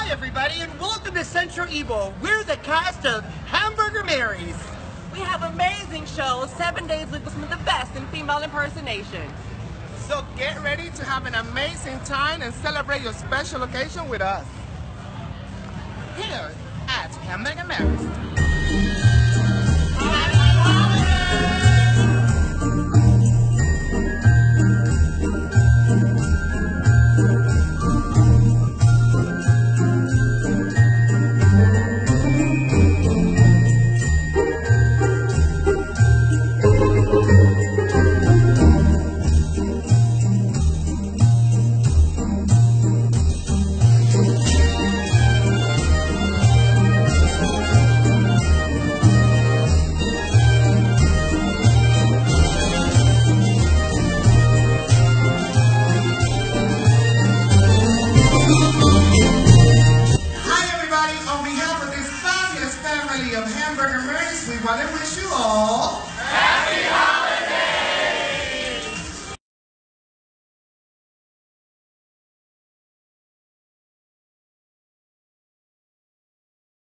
Hi everybody and welcome to Central Evil. We're the cast of Hamburger Marys. We have amazing shows, 7 days with some of the best in female impersonation. So get ready to have an amazing time and celebrate your special occasion with us. Here at Hamburger Marys. Of Hamburger Marys, we want to wish you all Happy Holidays!